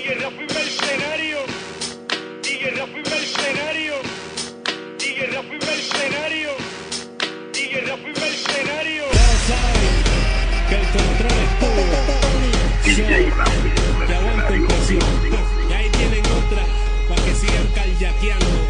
DJ Rafi Mercenario, DJ Rafi Mercenario, DJ Rafi Mercenario, DJ Rafi Mercenario. Ya saben que el control es tuyo. DJ Rafi Que aguanten presión. Y ahí tienen otra para que sigan carjaqueando.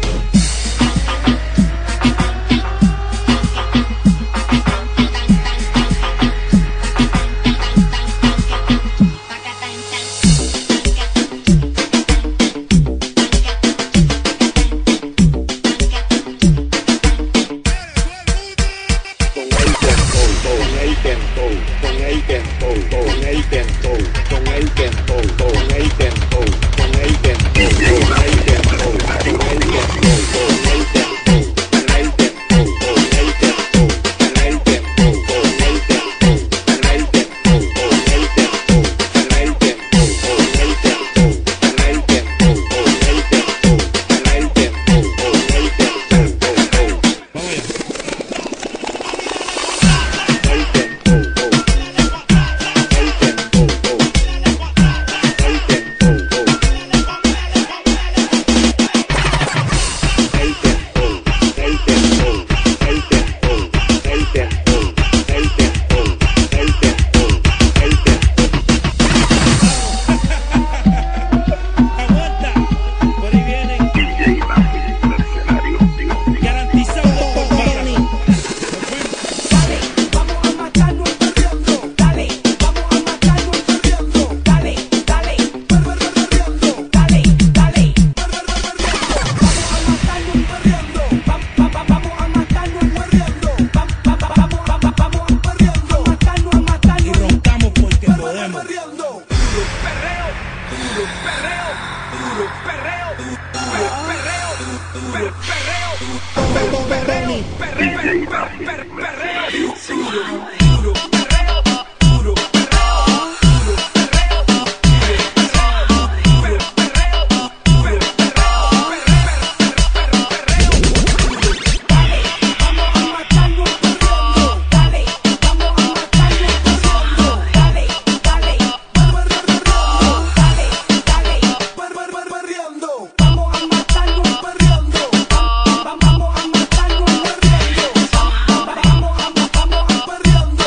Perreando.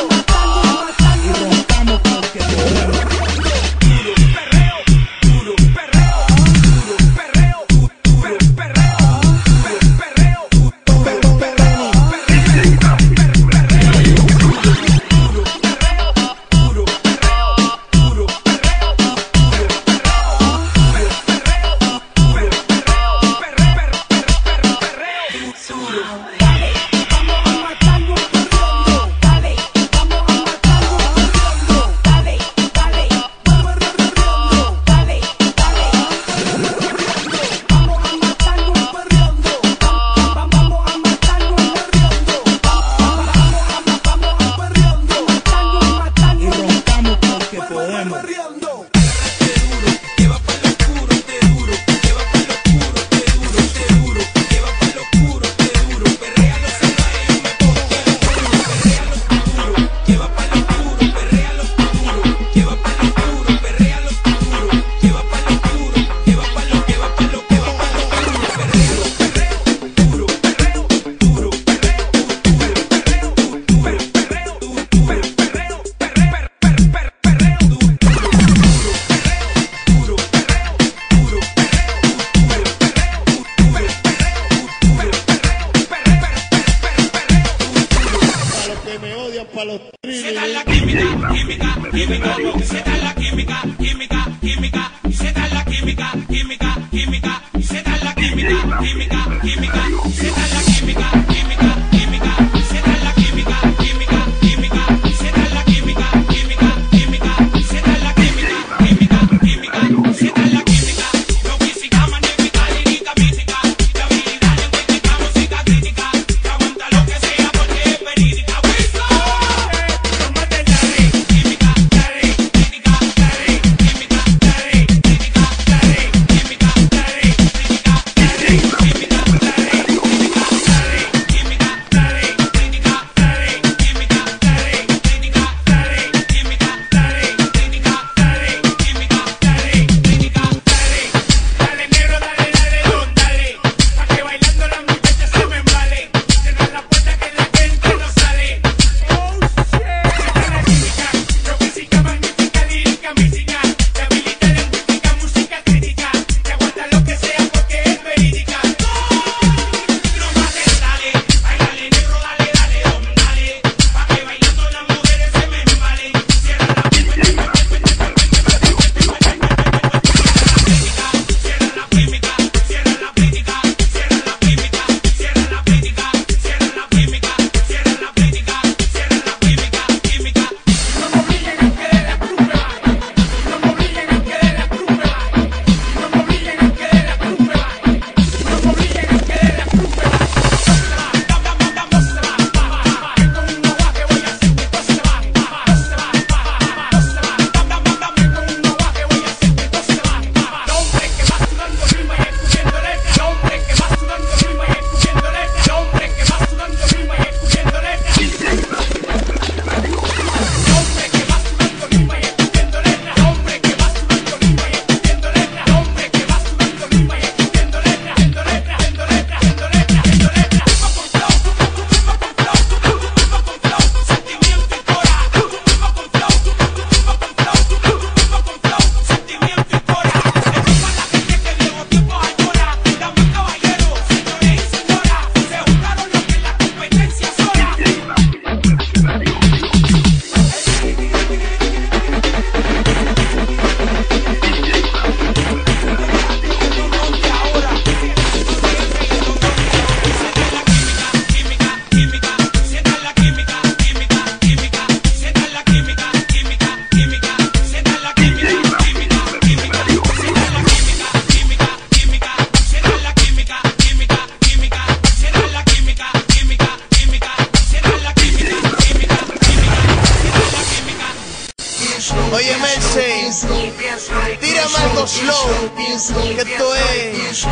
Tírame algo slow, que esto es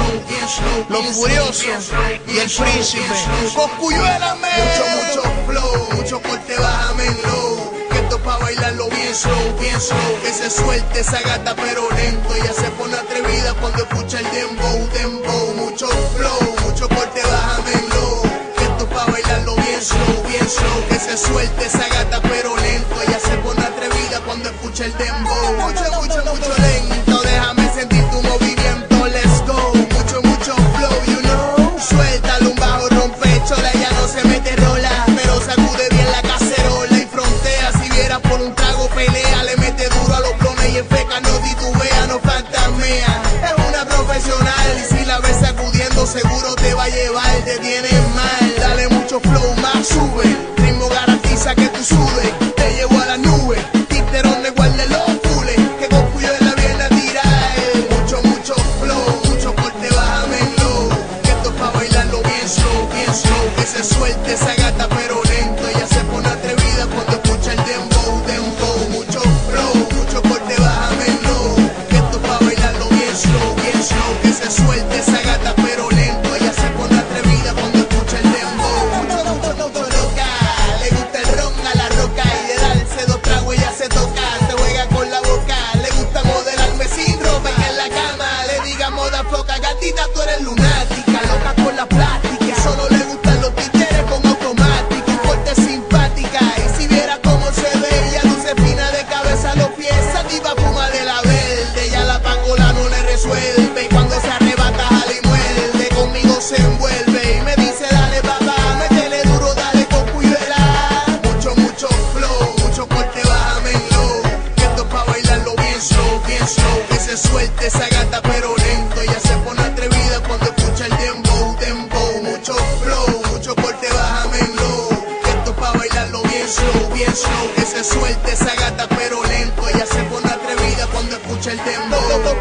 Los Furiosos y el Príncipe. Cosculluela, mucho flow, mucho corte, bájame en low. Que esto pa' bailarlo bien slow, que se suelte esa gata pero lento. Ella se pone atrevida cuando escucha el dembow, dembow. Mucho flow, mucho corte, bájame en low. Que esto pa' bailarlo bien slow, que se suelte esa gata pero lento. Ella se pone atrevida cuando escucha el dembow. Mucho lento, déjame sentir tu movimiento, let's go. Mucho flow, you know. Suéltalo un bajo, rompe chola. Ella no se mete rola, pero sacude bien la cacerola y frontea. Si viera por un trago pelea, le mete duro a los blones y en feca no titubea, no fantasmea. Es una profesional y si la ves sacudiendo seguro te va a llevar, te tienes mal. Dale mucho flow, más sube, ritmo garantiza que tú sudes. Te llevo a la nube, títerón le guarde los fules, que Cosculluela viene a tirar. Mucho flow, mucho corte, bájame en low. Que esto es pa' bailarlo bien slow, que se suelte esa gata pero lento. Ella se pone atrevida cuando escucha el dembow, dembow. Mucho flow, mucho corte, bájame en low. Que esto es pa' bailarlo bien slow, que se suelte esa gata pero lento. Ella se pone atrevida cuando escucha el dembow. Mucho loca, le gusta el ron a la roca y de darse dos tragos ella se toca, se juega con la boca. Le gusta modelarme sin ropa y que en la cama le diga moda foca. Gatita, tú eres lunática, loca con la plástica. Solo le gustan los títeres con automática y fuerte simpática. Y si viera cómo se ve, ella luce fina de cabeza a los pies. Sativa fuma de la verde, ya la pangola no le resuelve. Y cuando se arrebata jala y muerde, conmigo se envuelve y me dice dale papá, métele duro, dale Cosculluela. Mucho flow, mucho corte, bájame en low. Que esto es pa' bailarlo bien slow, que se suelte esa gata pero lento. Ella se pone atrevida cuando escucha el dembow, dembow. Mucho flow, mucho corte, bájame en low. Que esto es pa' bailarlo bien slow, que se suelte esa gata pero lento. Ella se pone atrevida cuando escucha el dembow.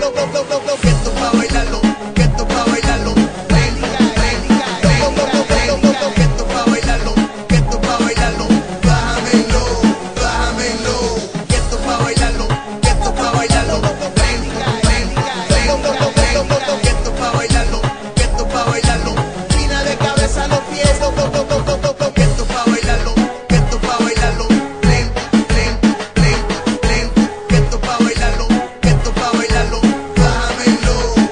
Que esto es pa' bailarlo, que esto es pa' bailarlo lento. Que esto es pa' bailarlo, que esto es pa' bailarlo. Bájame en low, que esto es pa' bailarlo, que esto es pa' bailarlo lento. Que esto es pa' bailarlo, que esto es pa' bailarlo. Fina de cabeza a los pies. Que esto es pa' bailarlo, que esto es pa' bailarlo lento. Que esto es pa' bailarlo, que esto es pa' bailarlo. Bájame en low.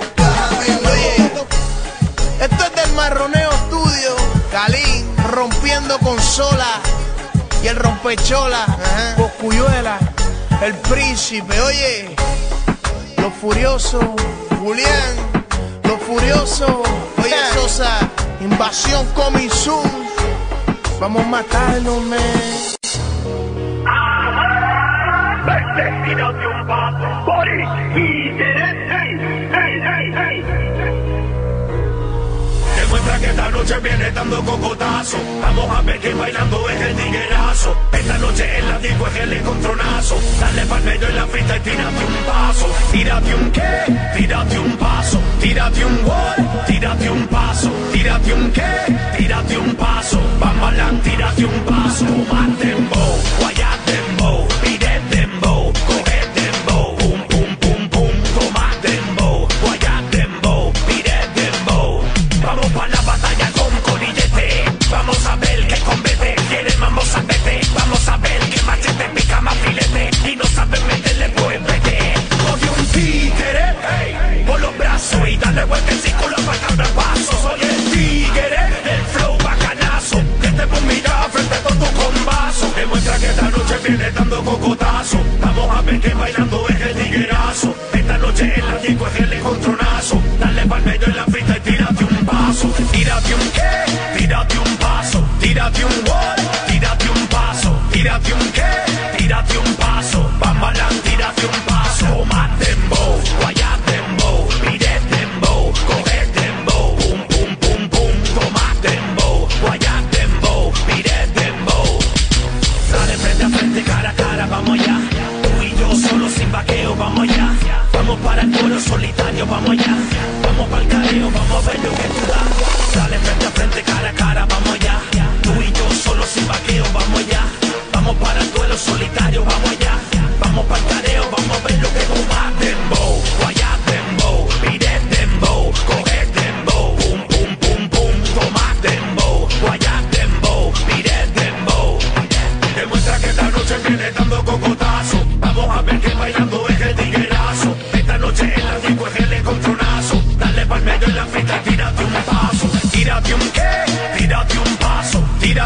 Esto es del Marroneo Studio, Calín rompiendo consola y el rompechola, Cosculluela, el Príncipe. Oye, Los Furiosos, Julián, Los Furiosos. Oye, Sosa, Invasión coming soon. Vamos a matarnos, man. Tírate un paso, Bori, y Demuestra que esta noche viene dando cocotazo. Vamos a ver que bailando es el tiguerazo. Esta noche en la disco es el encontronazo. Dale pa'l medio en la pista y tírate un paso. Tírate un qué, tírate un paso. Tírate un what, tírate un paso. Tírate un qué, tírate un paso. Vamos a tírate un paso. Más dembow, guayá dembow, pide dembow, coge dembow, pum pum pum pum. Toma dembow, guayá dembow, pide dembow. Vamos pa' la batalla con colillete. Vamos a ver que convete. Quiere mambo sabete. Vamos a ver que machete pica más filete. Y no sabe meterle pues vete. Coge un títere, hey, por los brazos y dale vueltecito pa' cada paso. Soy el tigre, el flow bacanazo. Que te puedo mirar frente con tu combazo. Demuestra que esta noche viene dando cocotazo. Vamos a ver que bailando es el tiguerazo. Esta noche en la disco es el encontronazo. Dale pa'l medio en la pista y tírate un paso. Tírate un qué, tírate un paso. Tírate un what, tírate un paso. Tírate un qué, tírate un paso. Vamos a tírate un paso. Más dembow, guayá dembow, pide dembow, coge dembow, pum pum pum pum. Toma dembow, guayá dembow, pide dembow. Dale frente a frente, cara a cara, vamos allá. Tú y yo solo sin vaqueo, vamos allá. Vamos para el pueblo solitario, vamos allá. Vamos para el careo, vamos a ver lo que tú das. Dale frente a frente, cara a cara, vamos allá. Tú y yo solo sin vaqueo, vamos allá. Vamos para el duelo solitario, vamos allá. Vamos para el careo, vamos a ver lo que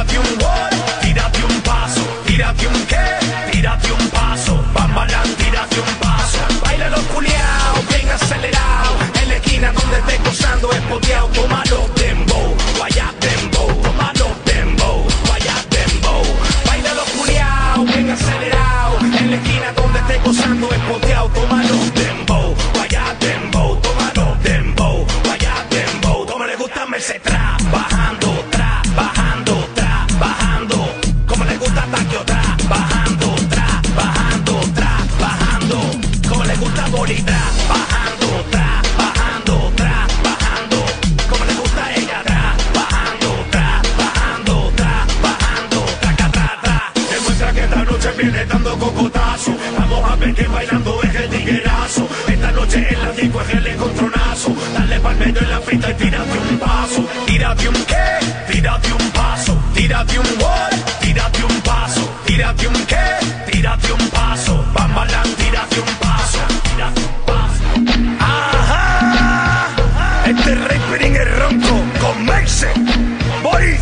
Tírate un what, tírate un paso. Tírate un qué, tírate un paso. Bambalán, tírate un paso. Baila los culiao, bien acelerado. En la esquina donde estés gozando es poteado. Toma los dembow, vaya dembow. Toma los dembow, vaya dembow. Baila los culiao, bien acelerado. En la esquina donde estés gozando es poteado. Toma los dembow, vaya dembow. Toma los dembow, vaya dembow. Como le gusta Merced tra, bajando, tra, bajando, tra, bajando. Como le gusta Taquio tra, bajando, tra, bajando, tra, bajando. Como le gusta Boli tra, bajando, tra, bajando, tra, bajando. Como le gusta ella tra, bajando, tra, bajando, tra, bajando, traca, tra, tra. Demuestra que esta noche viene dando cocotazo. Vamos a ver que bailando es el tiguerazo. Esta noche en la disco es el encontronazo. Dale pa'l medio en la pista y tírate un paso. Tírate un qué, tírate un paso. Tírate un what, tírate un paso. Tírate un qué, tírate un paso. Bambalán, tírate un paso. Tírate un paso. Ajá. Este es Rey Pirín el Ronco con Merced. Bori,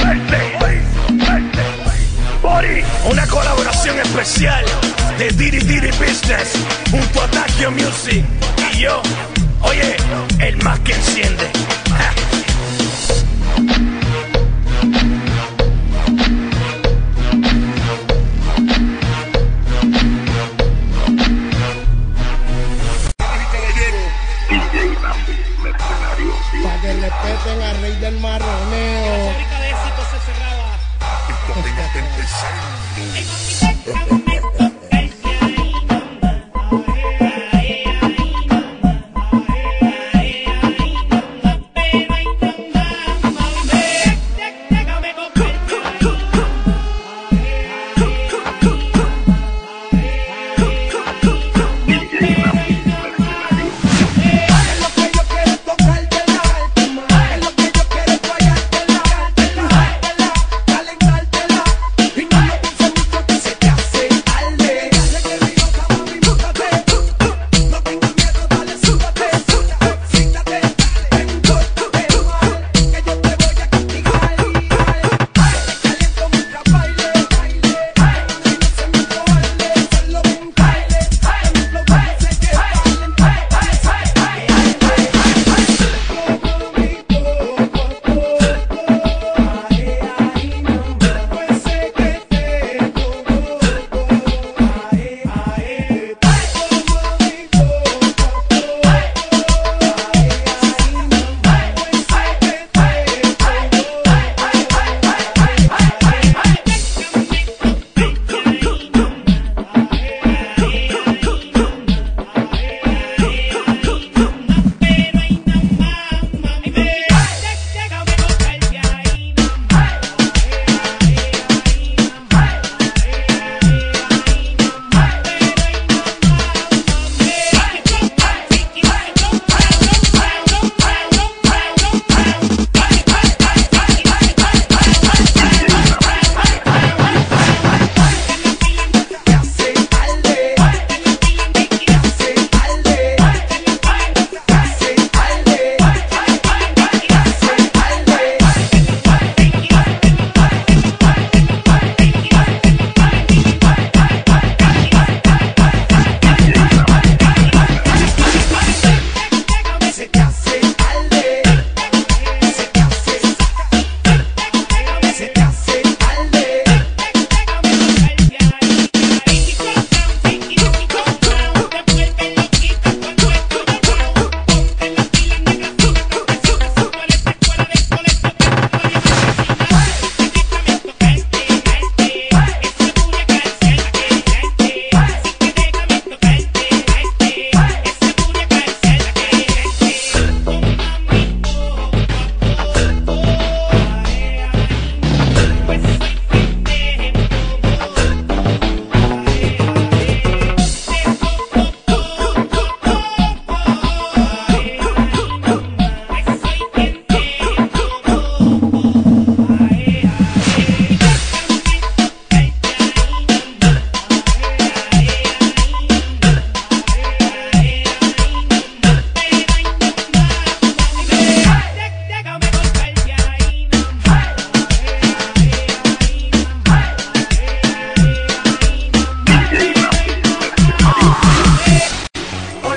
Bori. Una colaboración especial de Diri Diri Business junto a Taquio Music y yo. Oye, el más que enciende. Ja. Pa' que respeten al rey del marroneo. Fábrica de éxito se cerraba. Pero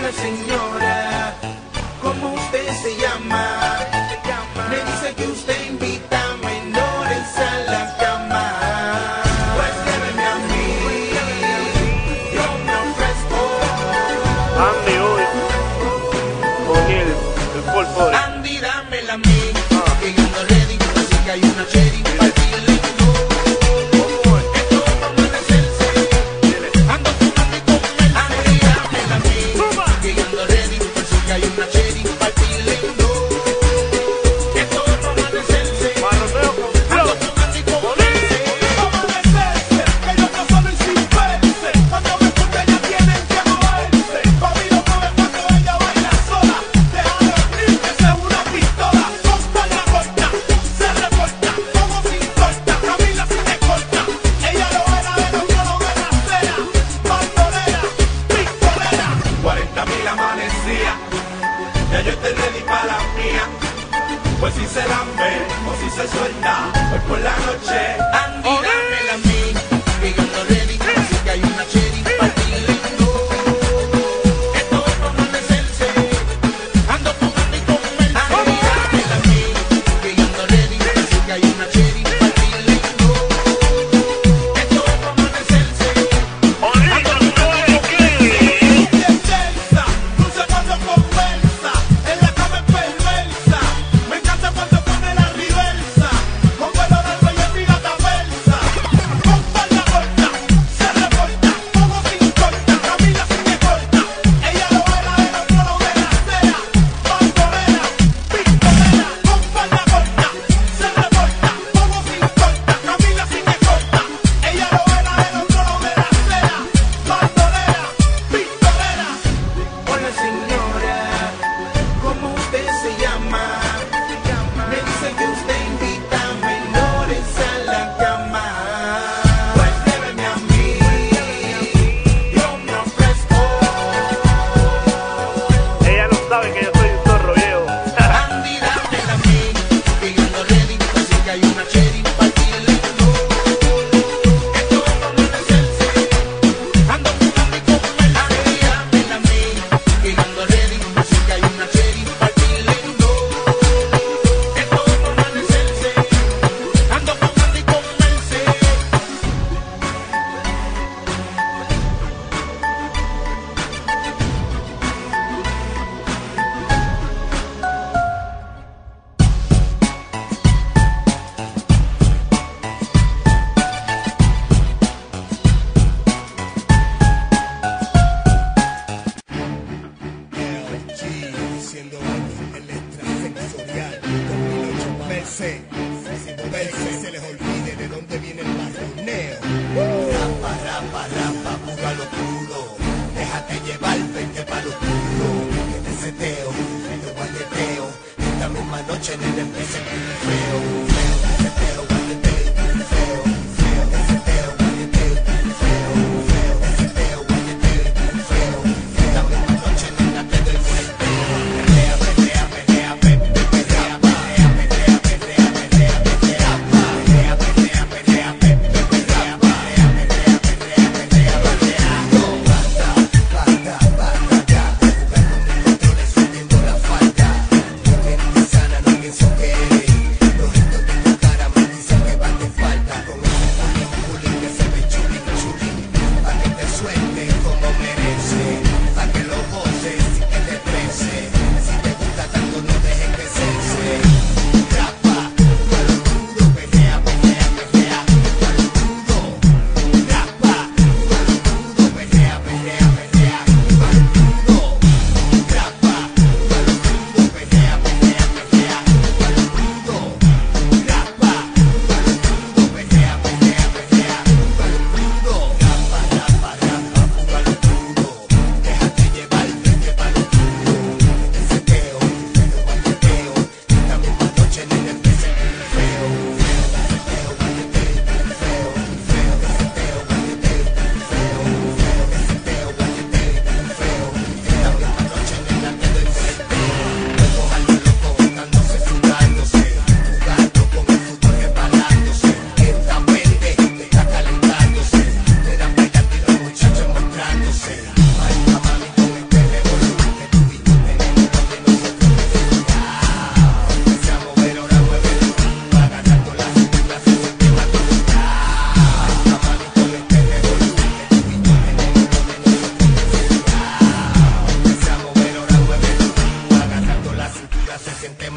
Hola señora, ¿cómo usted se llama? Me dice que usted invita a menores a la cama. Pues lléveme a mí, yo me ofrezco. Andy hoy con el polvo. Andy, dámela a mí, que yo ando ready, así que hay una cherry para ti. Ya yo estoy ready para la mía. Pues si se la ve o si se suelta, hoy por la noche. Andy, dámela a mí, que yo ando ready, así que hay una cherry para ti. Esto es para amanecerse, ando con Andy con Mel. Andy, dámela a mí, que yo ando ready, así que hay una cherry para ti. Esto es para amanecerse, ando con Andy con Mel. Intensa, dulce cuando conversa, en la cama es perversa. Me encanta cuando pone la reversa, con vuelo largo y en pirata versa. Con falda corta, se reporta, como sin corta, Camila sin me corta. Ella lo era del otro lado de la acera, bandolera, pistolera. Con falda corta, se reporta, como sin corta, Camila sin me corta. Ella lo era del otro lado de la acera, bandolera, pistolera. Hola señora, ¿cómo usted se llama? Me dice que usted invita a menores a la cama. Pues lléveme a mí, yo me ofrezco. Ella no sabe que yo soy un zorro viejo. Andy, dámela a mí, que yo ando ready, así que hay una cherry para ti. Esto es para amanecerse, ando con Andy con Mel. Andy, dámela a mí, que yo ando ready, así que hay una cherry para ti. Esto es para amanecerse, ando con Andy con Mel. LG, siendo el extrasensorial 2008 PC, sin moverse se les olvide de dónde viene el marroneo. Rapa, rapa, rapa, pura lo puro. Déjate llevar, vente pa' lo puro. Que te seteo, te guayeteo. Esta misma noche en el empecé feo, feo, te seteo, guayeteo, feo, feo, te seteo, guayeteo, feo, feo, te seteo, guayeteo, feo. Esta misma noche nena te doy vuelteo. Perrea, perrea, perrea, perrea, perrea, perrea, perrea, perrea, perrea, perrea, perrea, perrea, perrea, perrea, perrea, perrea, perrea. No basta, basta, basta ya de jugar con mis controles subiendo la falda. No me sana, no pienso que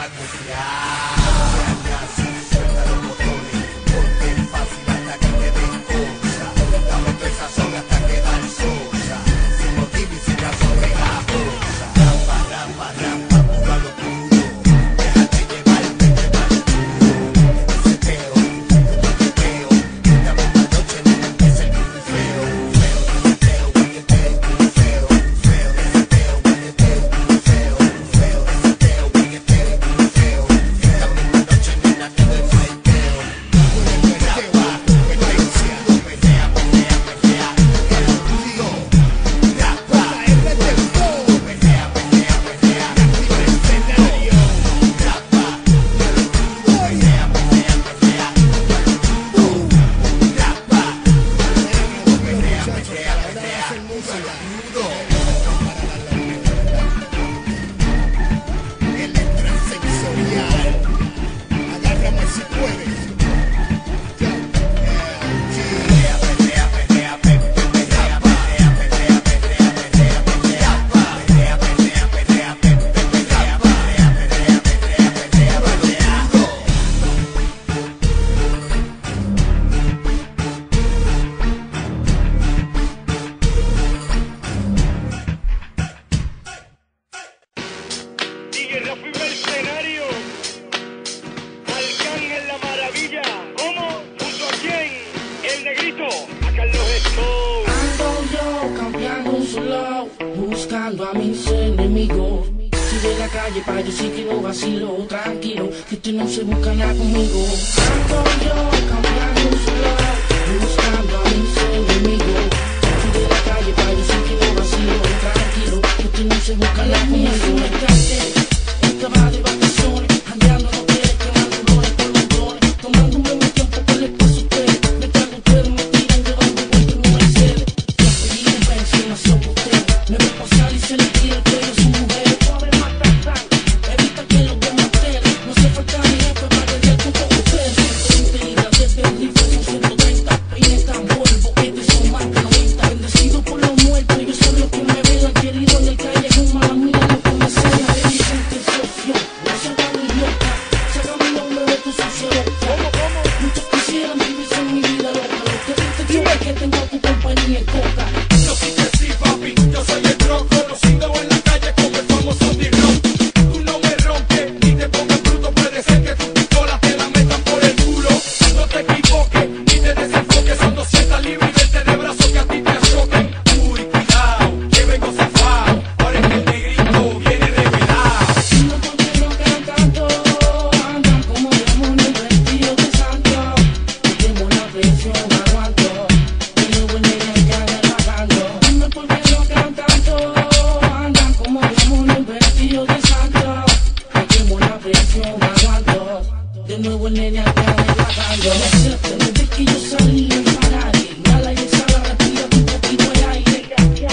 mal bucear. Suelta los botones, porque es fácil hasta que te den cosa. Dame tu sazón hasta quedar sosa, sin motivo y sin razón pegajosa. Rampa, rampa, rampa, jugalo puro, déjate llevar duro. Ese peo, ese peo, dame una noche, no me empiece el feo. Feo, ese peo, guayeteo, feo, feo, ese peo, guayeteo, feo, feo, ese peo, guayeteo, feo. Dame una noche, nena, te doy fleteo. Rapa, competencia, pelea, pelea, pelea. Estudio, rapa, pelea, pelea, pelea. Activa el escenario, rapa, pelea, pelea, pelea. Rapa, pelea, pelea, pelea. Saludo. El extrasensorial. Agárrame si puedes. Pelea, pelea, pelea, pelea, pelea, pelea, pelea, pelea, pelea, pelea, pelea, pelea, pelea, pelea, pelea, DJ Rafi Mercenario, Arcángel la Maravilla. ¿Cómo? ¿Junto a quién? El Negrito, a Carlos Stone. Ando yo cambiando solo, buscando a mis enemigos. Si de la calle pa' yo sí que no vacilo, tranquilo, que usted no se busca nada conmigo. Ando yo cambiando solo, buscando a mis enemigos. Si de la calle pa' yo sí que no vacilo, tranquilo, que usted no se busca nada conmigo. Estaba de vacaciones, cambiando no quiere, quemando flores por montones, tomándome mi tiempo que le paso a usted. Me trago usted, me tiran llevando vuelta en un Mercedes. La pedí de pensión, nació por usted. Me ve pasar y se le tira el pelo a su mujer. Pobre matazán, evita que lo vea usted. No se falta mi jefe para que le con usted. 120 libras desde el rifle son 130. Peines tan vuelvo, estos son más de 90. Bendecido por los muertos, yo soy lo que me velan. Querido en el callejón, mala mía, lo que me sea. Dirigente socio, no se hagan idiota. Saca mi nombre de tu sucio boca. Muchos quisieran vivirse en mi vida loca. Lo que viste yo es que tengo tu compañía en coca. Yo sí que sí, papi, yo soy el tronco, conocido en la calle como el famoso D-Rock. Tú no me rompes, ni te pongas bruto, puede ser que tu pistola te la metan por el culo. No te equivoques, ni te desenfoques, son 200 libras y 20 de brazos que a ti te azoten. Uy, cuidado, que vengo zafado, ahora es que el negrito viene revelado. No porque no cantando, andan como demonios vestidos de santo. Tenemos la presión, aguanto. Y luego en el canal bajando. No porque no cantando, andan como demonios vestidos de santo. Tenemos la presión, aguanto. De nuevo en el canal bajando. No acepten desde que yo salí en Ferrari. Inhala y exhala, respira un poquito el aire.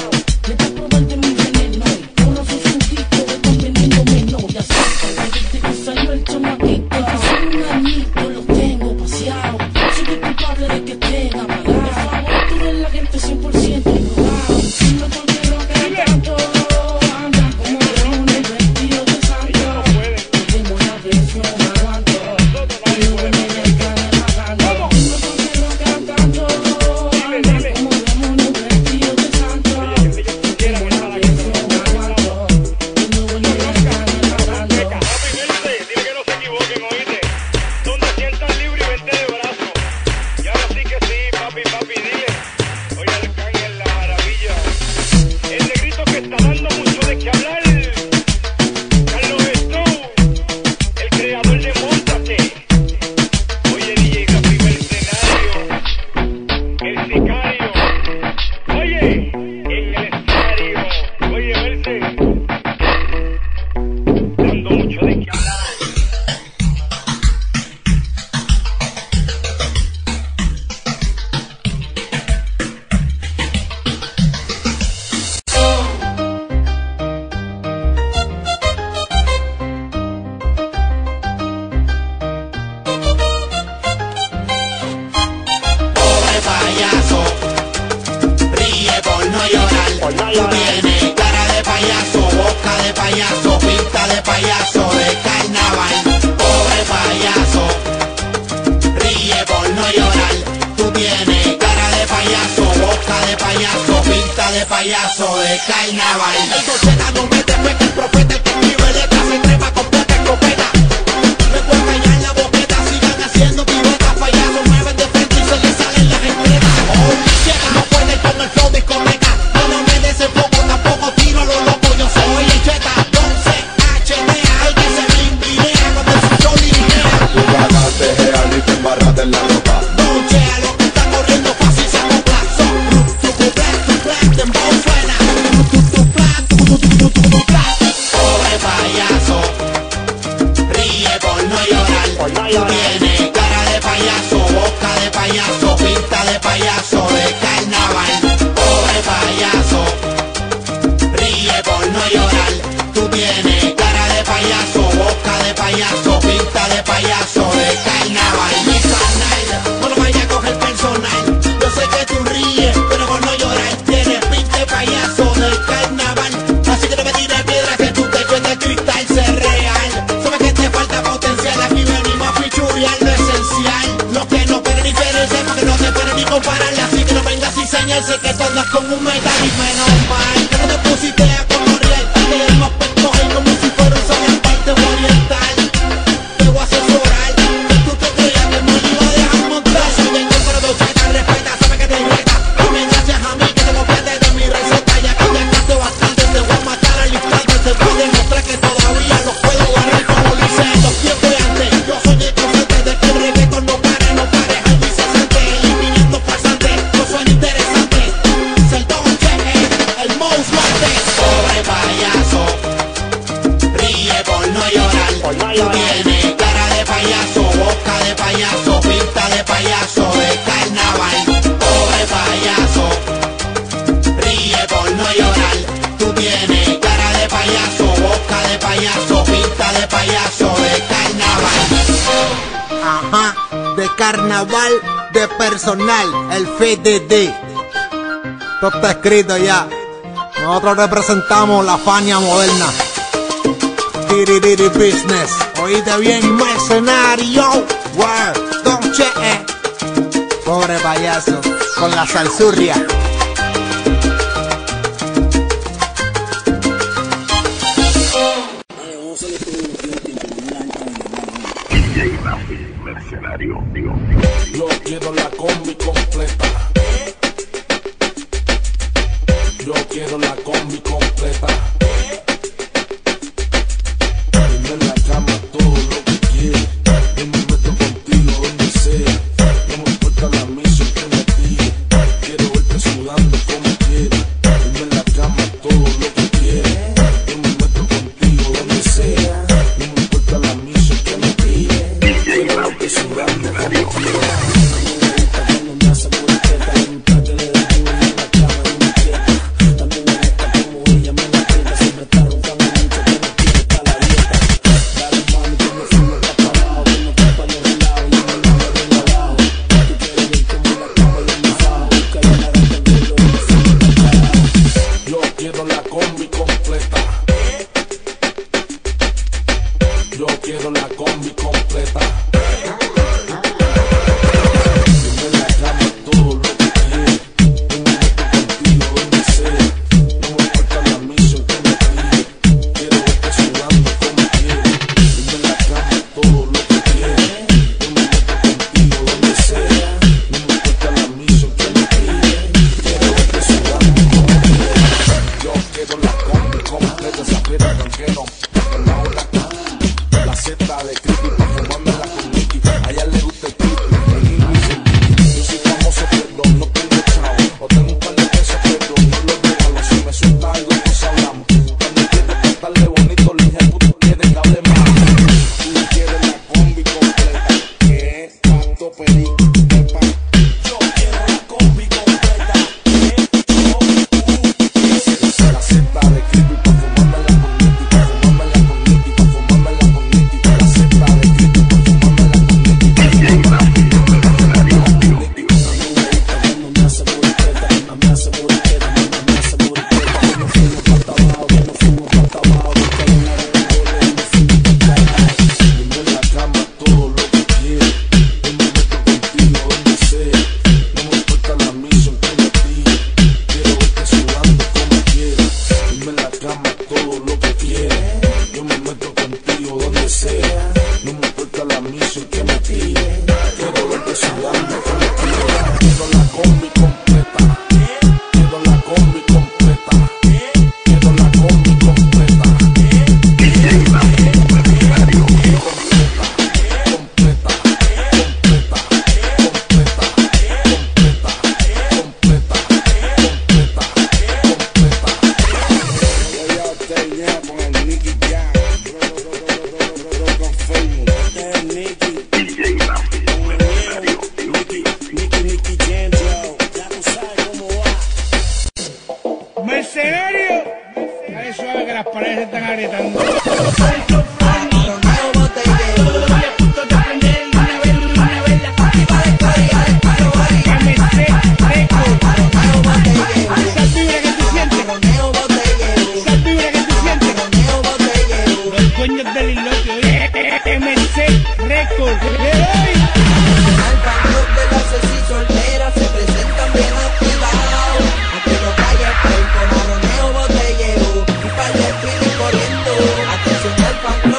Le da probarte mi veneno. Ahora sos un disco de contenido menor. Ya sabes, desde que salió el chamaquito. Que soy un añito, lo tengo paseado. Soy el culpable de que estén apagados. Por favor, tú eres la gente 100% ignorado. Si no porque no cantando, andan como leones vestidos de santo. Tenemos la presión, aguanto. Y luego en el canal bajando. Si no porque no cantando, andan como leones vestidos de santo. Tenemos la presión, aguanto. Y luego en el canal bajando. Papi Merce, dile que no se equivoquen, oíste. Son 200 libras y 20 de brazos. Y ahora sí que sí, papi, dile. Oye, Arcángel la Maravilla. El Negrito que está dando mucho de qué hablar. Carlos Stone, el creador de Móntate. Oye, DJ Rafi Mercenario, el sicario. Oye, en el escenario. Oye, Merce, dando mucho de qué hablar. Pobre payaso, ríe por no llorar. Tú tienes cara de payaso, boca de payaso, pinta de payaso de carnaval. payaso de carnaval. El Dolceta no mete feca, el profeta, el que escribe letras se trepa con poca escopeta. Me cuesta ya en la boqueta, sigan haciendo piruetas, payasos mueven de frente y se les salen las escletas. Oh, llega, no puede con el flow discoteca, no me desenfoco, tampoco tiro lo loco, yo soy el Cheta, entonces HTA, el que se me invinea cuando el show dirigea. Tú ganaste real y te embarraste en la ropa. Dolcea, lo que está corriendo fácil se acopla, son tu black, dembow suena, pobre payaso, ríe por no llorar, tú tienes cara de payaso, boca de payaso, pinta de payaso de carnaval. Pobre payaso, ríe por no llorar, tú tienes cara de payaso, boca de payaso, pinta de payaso de carnaval. Mi canal, no lo vaya a coger personal, yo sé que tú ríes, pero por no llorar tienes pinta de payaso de carnaval. Así que no me tires piedras que tu techo es de cristal, ser real. Sabes que te falta potencial, aquí venimos a fichurear lo esencial. Lo que no pueden diferenciar porque no se pueden ni comparar. Así que no vengas y señalse que tú andas con un metal y menos mal que no te pusiste a colorear. Te debemos coger como si fuera un sol en parte oriental. Te voy a asesorar, que tú te creías que me iba a dejar montar. Soy el número de Cheta, respeta, sabe que te irrita. Dame gracias a mí que te copiaste de mi receta. Ya que ya gasto bastante, te voy a matar al instante. Te voy a demostrar que todavía los puedo barrer como lo hice en los tiempos de antes. Yo soy el constante de que el reggaeton no pare, al incesante, eliminando pasante. No suena interesante, ser Dolce, el most wanted. Pobre payaso, ríe por no llorar, tú tienes cara de payaso, boca de payaso, pinta de payaso de carnaval. Pobre payaso, ríe por no llorar, tú tienes cara de payaso, boca de payaso, pinta de payaso de carnaval. Ajá, de carnaval, de personal, el FDD. Todo está escrito ya. Nosotros representamos la Fania moderna. Tiri business. Oíste bien, mercenario. Word, Dolce. Pobre payaso, con la salsurria. Yo quiero la combi completa. Yo quiero la combi completa. Dime en la cama todo lo que quieras. Yo me meto contigo donde sea. No me importa la misión que me tire. Quiero verte sudando como quieras. Dime en la cama todo lo que quieras. Yo me meto contigo donde sea. No me importa la misión que me tire. Quiero verte sudando como quieras. Yo quiero la combi completa. Dime en la cama todo lo que quieras. Yo me meto contigo donde sea. No me importa la misión que me tire. Quiero verte sudando como quieras. Dime en la cama todo lo que quieras. Yo me meto contigo donde sea. No me importa la misión que me tire. Quiero verte sudando como quieras. Yo quiero la combi completa. Esa piedra tranquero. La seta de creepy pa' fumármela con Nicky. A ella le gusta el creepy. Yo soy famoso pero no tengo chavo. O tengo un par de pesos pero no los regalo. Si me suelta algo pues hablamos. Cuando quieres cantarle bonito le dije puto quieres que hable más. Tú quieres la combi completa. ¿Qué? ¿Cuánto pedí? Yo quiero la combi completa. La seta de creepy pa' fumármela con Nicky. Pa' fumármela Jam, Nicky Jam, con Facebook. Este es Nicky. Nicky Jam, yo. Ya tú sabes cómo va. ¡Mercenario! Dale suave que las paredes están agrietando. Dueños del islote, MC Records, le doy. Al paño de las sexy solteras se presentan bien activados. Aunque no calles con maroneo, botellero y par de pili corriendo. Atención al fan club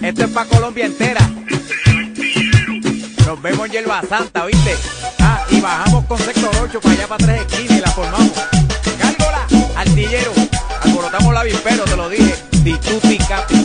Esto es pa' Colombia entera. Nos vemos en Yerba Santa, ¿viste? Ah, y bajamos con sector 8 para allá para 3 esquinas y la formamos. Cárgola, artillero. Alborotamos la avispero, te lo dije. Di tutti capi.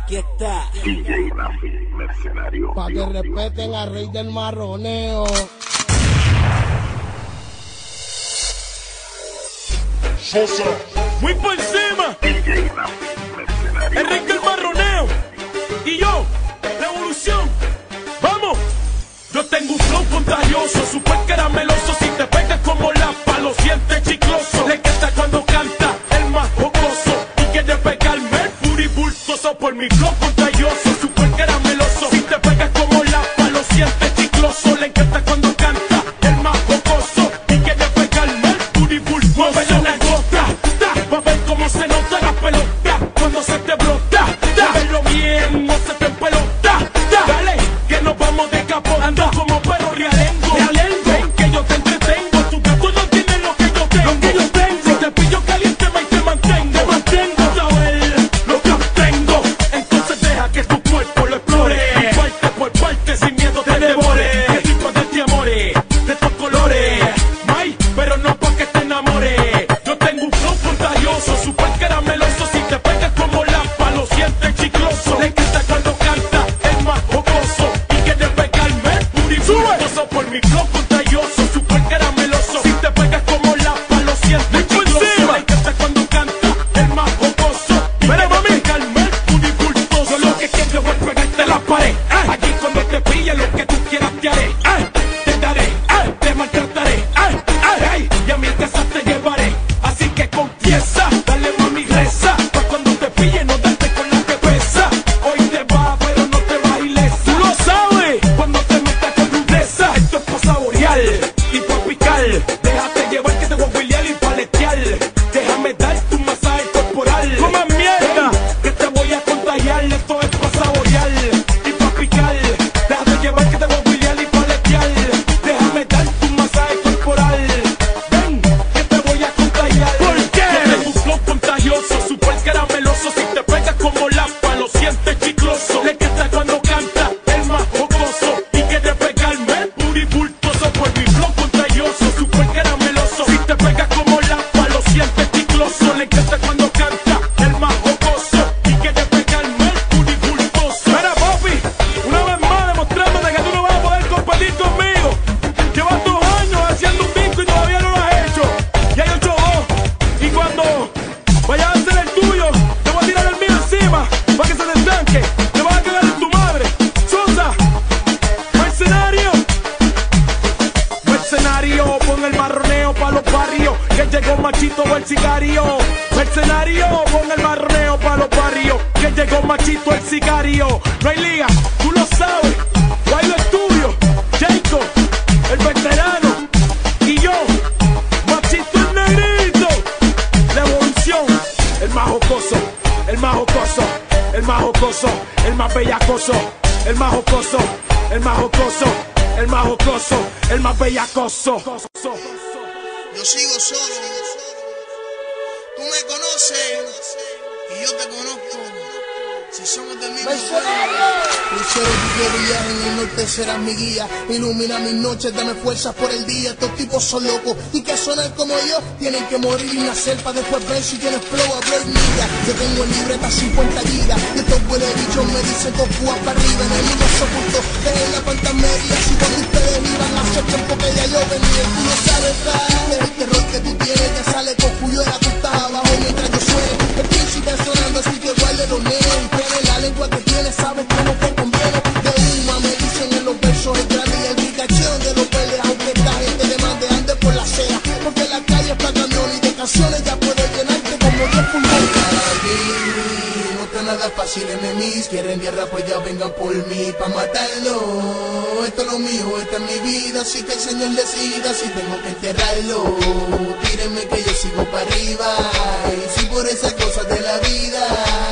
Aquí está. DJ Rafi, mercenario. Pa' que respeten al rey del marroneo. Sosa, muy por encima. DJ Rafi, mercenario. El rey del marroneo. Y yo, revolución. Vamos. Yo tengo un flow contagioso, super carameloso. Si te pegas como lapa, lo sientes chicloso. Le queda cuando canta, el más jocoso. Y quiere pegarme el furibultoso por mi flow contagioso, super carameloso. Si te pegas como lapa, lo sientes chicloso. Le encanta cuando canta, el más jocoso. Y quiere pegarme el furibultoso. Mueve la gota, va a ver cómo se nota la pelota cuando se te brota. Muévelo bien, no se te pelota. Dale, que nos vamos de capo. Ando como perro realengo. Ven que yo te entretengo. Tu gato no tiene lo que yo tengo. Si te pillo caliente, me te mantengo. Saber lo que obtengo. Entonces deja que tu cuerpo lo explore. Parte por parte, sin miedo te devore. Que tipo de ti amores, de estos colores. May, pero no pa' que te enamores. Yo tengo un flow contagioso, super carameloso. Si te pegas como lapa, lo sientes chicloso. Le encanta cuando canta, el más jocoso. Y quiere pegarme el purifugoso por mi flow contagioso, super carameloso. Si te pegas como lapa, lo sientes chicloso. Le encanta cuando canta, el más jocoso. Y quiere pegarme el purifugoso. Lo que quiero es pegarte la pared. Aquí cuando te pille lo que tú quieras te haré. Te daré, te maltrataré. Y a mi casa te llevaré. Así que confiesa, dale mami reza. Pa' cuando te pille no darte con la que pesa. Hoy te va, pero no te va ilesa. Tú lo sabes, cuando te metas con rudeza. Esto es pa' saborear y pa' picar. Déjate llevar que te voy a huilear y paletear. Déjame dar tu masaje corporal. ¡Coma mierda! Que te voy a contagiar. Esto es pa' saborear y pa' picar. Déjate llevar que te voy a huilear y paletear. Déjame dar tu masaje corporal. Ven, que te voy a contagiar. ¿Por qué? Yo tengo un flow contagioso, super carameloso. Si te pegas como lapa, lo sientes chicloso. Le queda cuando canta, el más jocoso. Y quiere pegarme el puribultoso por mi flow contagioso, super carameloso. Si te pegas como lapa, lo sientes chicloso. Le encanta cuando canta, el más jocoso. Y quiere pegarme el puribultoso. Mira, papi, una vez más demostrándote que tú no vas a poder competir conmigo. Llevas 2 años haciendo un disco y todavía no lo has hecho. Ya yo he hecho 2. Y cuando vayas a hacer el tuyo, te voy a tirar el mío encima para que se te estanque. Te vas a cagar en tu madre. Sosa, mercenario. Mercenario, pon el marroneo pa' los barrios. Que llegó Machito el sicario. Mercenario, pon el marroneo pa' los barrios. Que llegó Machito el sicario. No hay liga, tú lo sabes. Guaydo Estudio, Jacob, el veterano. Y yo, Machito el negrito. Revolución, el más jocoso, el más jocoso, el más jocoso, el más bellacoso, el más jocoso, el más jocoso, el más jocoso, el más bellacoso. Yo sigo solo. Tú me conoces y yo te conozco. Si somos del mismo crucero tu viaje en el norte será mi guía. Ilumina mis noches, dame fuerzas por el día. Estos tipos son locos y que sonar como yo tienen que morir y nacer para después ver si tienes flow a ver milla. Yo tengo en libreta 50 gigas y estos huele bichos me dicen Goku para arriba. Enemigos ocultos en la pantamería. Si cuando ustedes iban hace tiempo que ya yo venía. Tú no sabes nada, el terror que tú tienes ya sale con Cuyuela. Tú estás abajo mientras yo suene. El príncipe sonando así que igual de los neos. La lengua que tienes sabes cómo te conviene. De una me dicen en los versos el grande y el picacheo de los peleas. Aunque esta gente demande ande por la sea. Porque la calle está camión y de canciones ya puede llenarte como 10 pulmones. No está nada fácil en mis. Quieren guerra pues ya vengan por mí pa' matarlo. Esto es lo mío, esta es mi vida. Así que el Señor decida si tengo que enterrarlo. Tírenme que yo sigo para arriba. Y si por esas cosas de la vida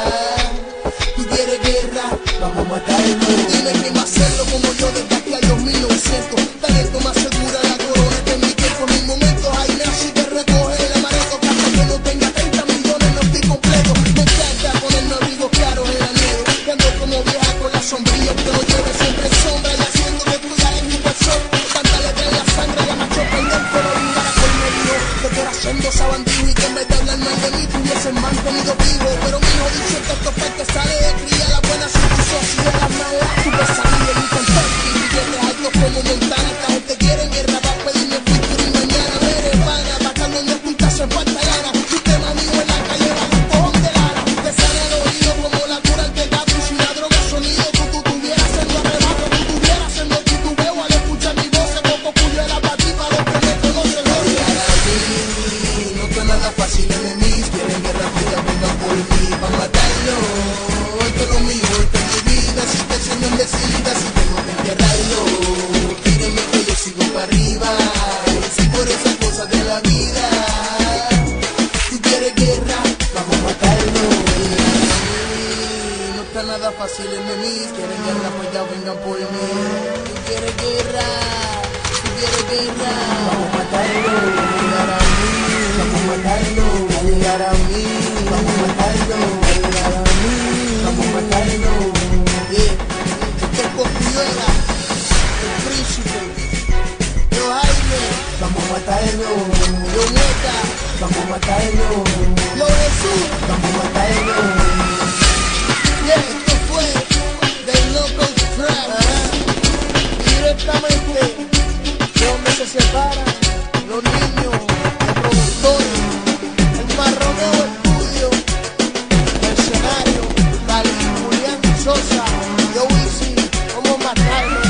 tú quieres guerra, vamos a matarlo. Dime quién va a hacerlo como yo desde aquí al 2900. Talento más segura la corona que en mi tiempo. En mis momentos hay nazi que recoge el amareto. Hasta que no tenga 30 millones no estoy completo. Me encanta ponerme abrigos claros en la nieve. Que ando como vieja con la sombrilla. Que no lleve siempre sombra y haciendo de cuidar en mi persona. Tanta letra en la sangre, la macho pendiente. Pero olvidara por medio de que era siendo sabandino. Y que en vez de hablar mal de mí tuviesen mantenido vivo. Pero mi hijo dice que nada fácil en mí. Quieren guerra, pues ya vengan por mí. Tú quieres guerra, tú quieres guerra. Vamos a matarlo, va a llegar a mí. Vamos a matarlo, va a llegar a mí. Vamos a matarlo, va a llegar a mí. Vamos a matarlo. Este es Cosculluela, el príncipe. Yo Jaime, vamos a matarlo. Yo Neta, vamos a matarlo. Yo Jesús, vamos a matarlo. Esto fue del Loco Trap, directamente de donde se separan los niños, el productor, el Marroneo Estudio, Mercenario, Cali, Julián Sosa, Yo Wisin, vamos a matarlo.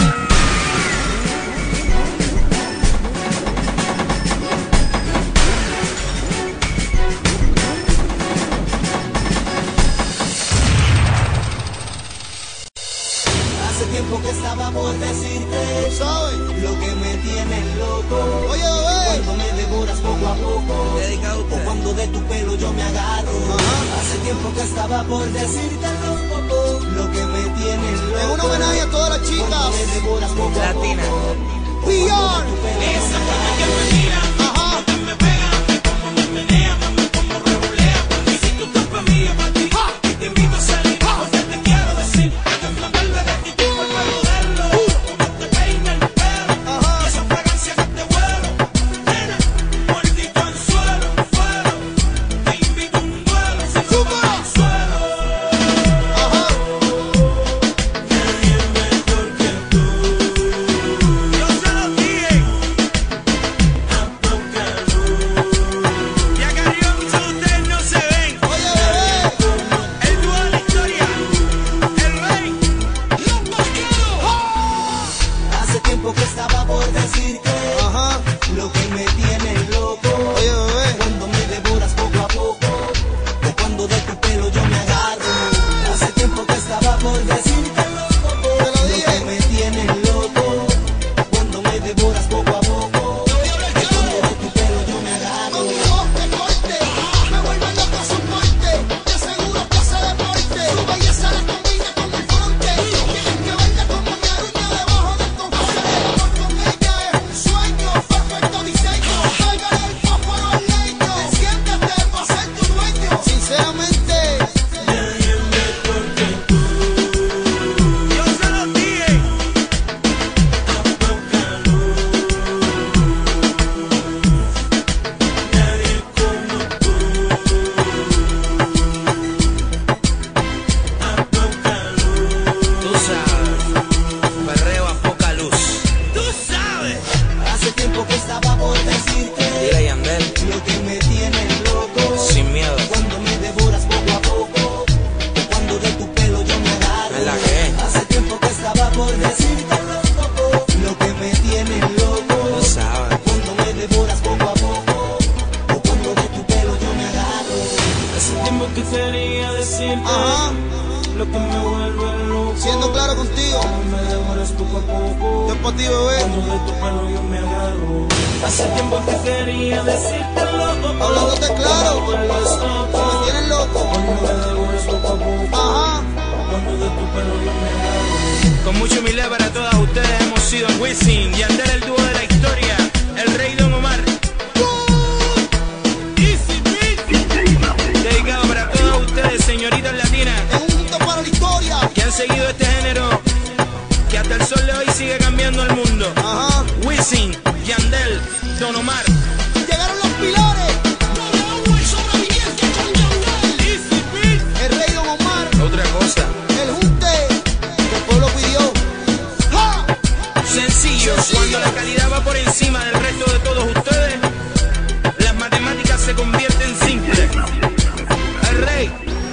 Tiempo que estaba por decirte, ¿sabes? Lo que me tiene loco. Oye, cuando me devoras poco a poco, o cuando de tu pelo yo me agarro. Hace tiempo que estaba por decirte loco, lo que me tiene loco. Es un homenaje a todas las chicas cuando me devoras poco Latina. a poco. Beyond. Esa forma que me mira, ajá, que me pega, como me menea, mami, como revolea. Y si tú estás pa' mí, pa' ti, y te invito a salir, porque te quiero decir que me vuelve de ti. Con mucha humildad para todas ustedes hemos sido Wisin, Yandel, el dúo de la historia, el rey Don Omar. Dedicado para todas ustedes, señoritas latinas, para la historia, que han seguido este género, que hasta el sol de hoy sigue cambiando el mundo. Wisin, Yandel, Don Omar. Llegaron los pilares. El rey Don Omar. Otra cosa. El junte que el pueblo pidió. ¡Ja! Sencillo, cuando la calidad va por encima del resto de todos ustedes, las matemáticas se convierten simples. El rey.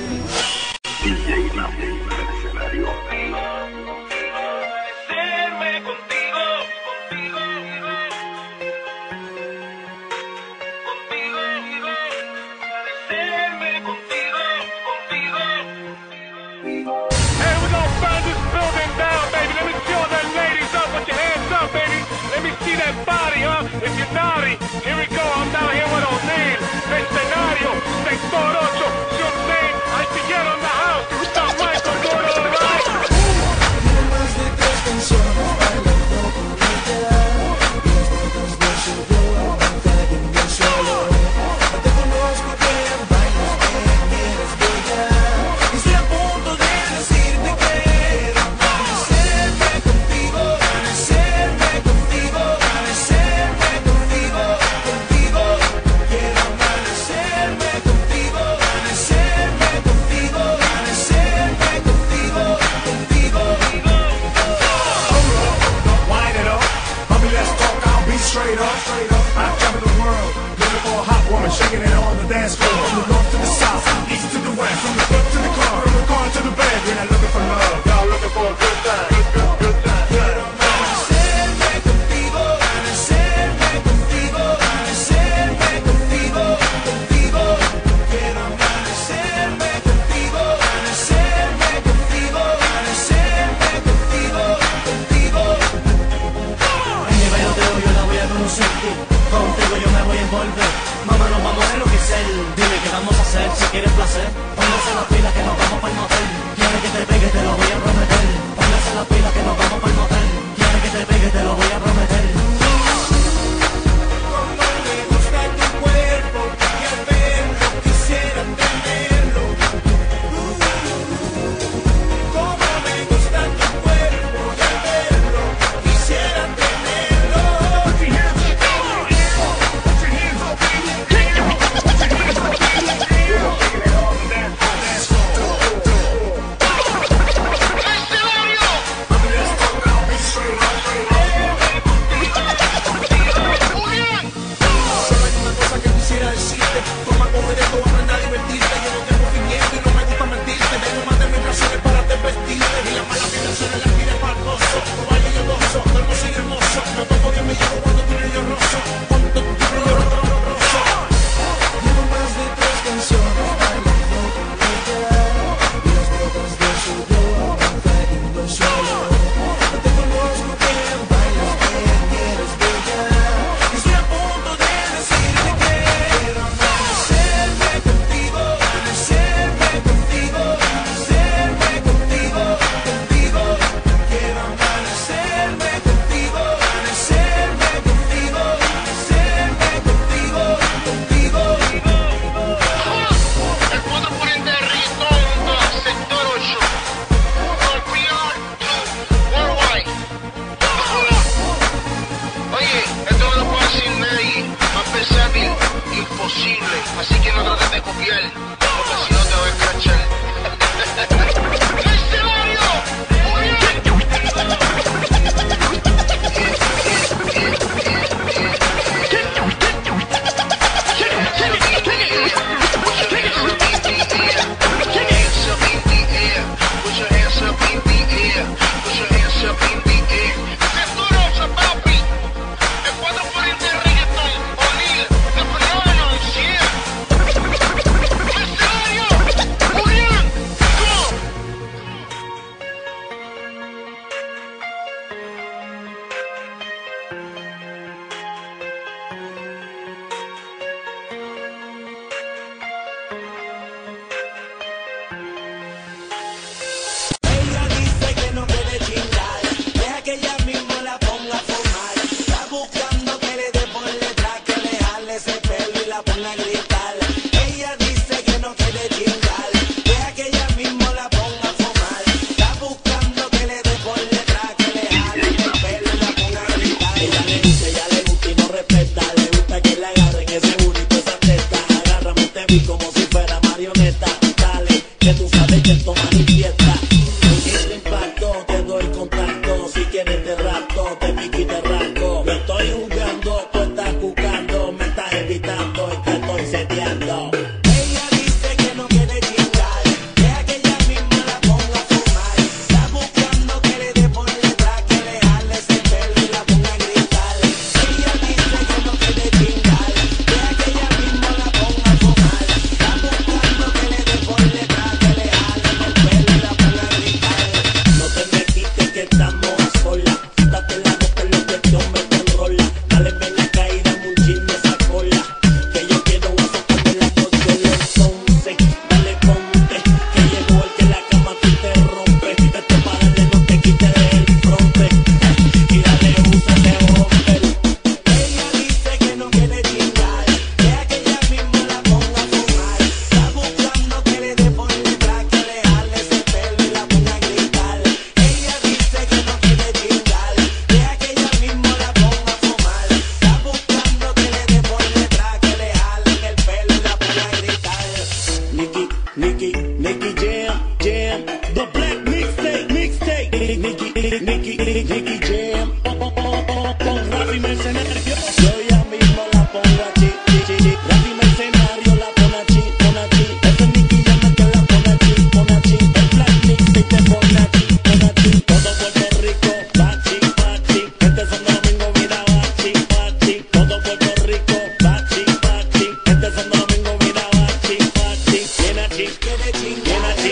If you're naughty, here we go, I'm down here with O'Neal, Mercenario, Sector 8, Sean Zane, I see you on the house, Stop Michael. The Black Mixtape, Nicky Jam, con Rafi Mercenario. Yo ya mismo la pongo a chi, Rafi Mercenario la pone a chi. Ese Nicky Jam que la pone a chi. El Black Mixtape te pone a chi. Todo Puerto Rico, bachi. Este Santo Domingo mira bachi. Todo Puerto Rico, bachi. Este Santo Domingo mira bachi. Viene a chi, viene a chi.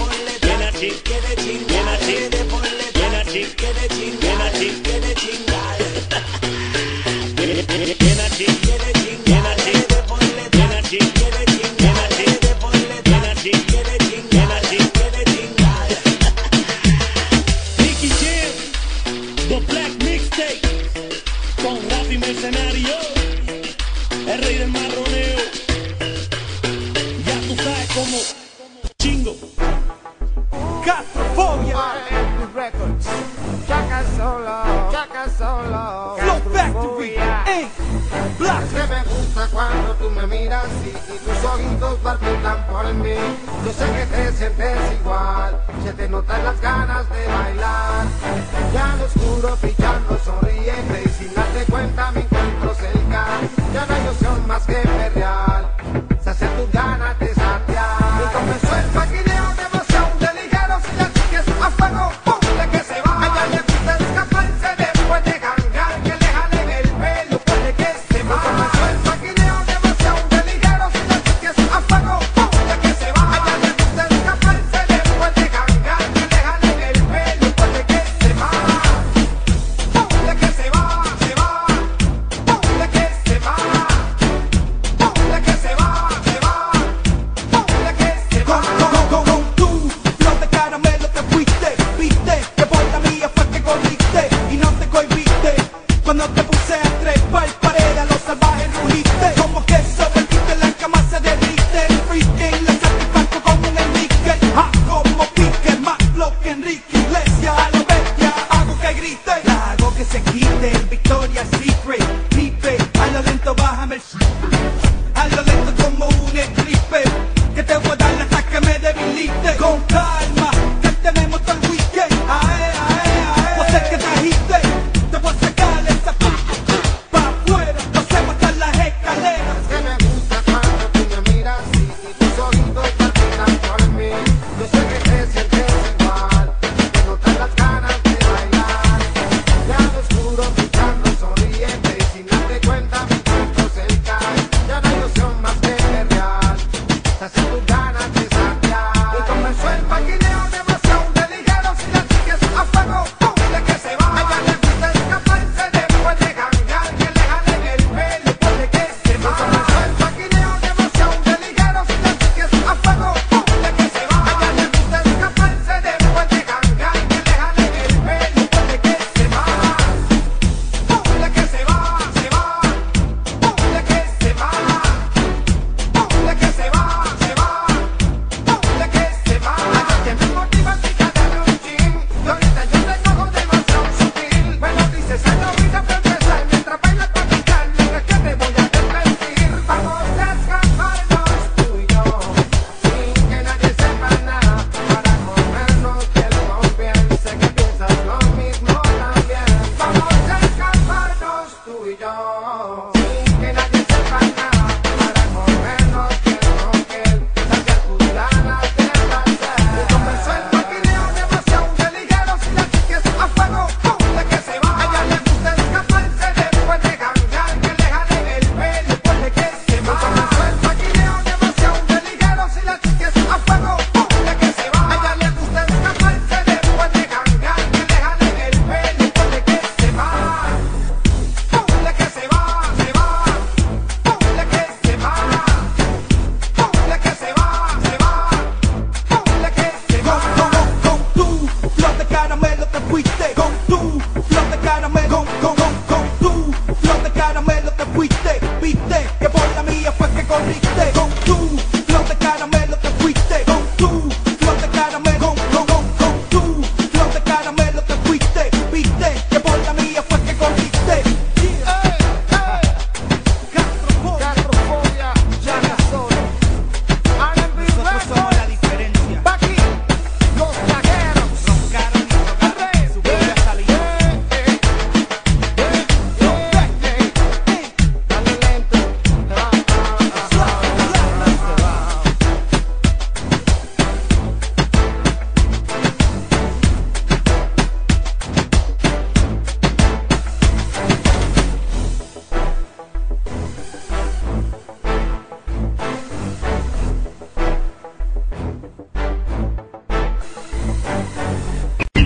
Nicky Jam, The Black Mixtape, con Rafi Mercenario, el rey del marroneo. Ya tú sabes cómo chingo. Castrofobia. Records. Chaca solo. Flow Factory. Black. Es que me gusta cuando tú me miras y tus ojitos palpitan por mí. Yo sé que te sientes igual, se te notan las ganas de bailar. Ya en lo oscuro pillando, sonriente y sin darte cuenta me encuentro cerca. Ya no hay opción más que perrear, se hace tus ganas de satear. Y comenzó el maquineo de emoción de ligeros y las chicas a fuego, ¡pum! De que se va. A ella le gusta escaparse después de jangar, que le jalen el pelo, puede que se va. Comenzó el maquineo de emoción de ligeros y las chicas a fuego, ¡pum! De que se va. A ella le gusta escaparse después de jangar, que le jalen el pelo, puede que se va. ¡Pum! De que se va, ¡pum! De que se va. ¡Pum! De que se va, ¡pum! De que se va. Con tu flow de caramelo te fuiste, viste que por la mía fue que corriste y no te cohibiste. Cuando te puse a trepar pared a los salvajes rugiste, como que sobreviviste la cama se derrite. El freaking la satisfaco como un Enrique, como pique, más flow que Enrique Iglesias. A lo bestia hago que grite, la hago que se quite. El Victoria's Secret, pipe, a lo lento bájame el a lo lento como un stripper, que te voy a dar hasta que me debilite. Con calma, que tenemos todo el weekend. Vos sé que trajiste, te voy a sacar esa pa' afuera, no se botan las escaleras. Es que me gusta cuando tú me miras y tus ojitos palpitan por mí. Yo sé que te sientes igual,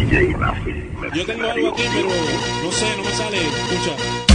DJ Rafi Yo tengo algo aquí, pero no sé, no me sale. Escucha.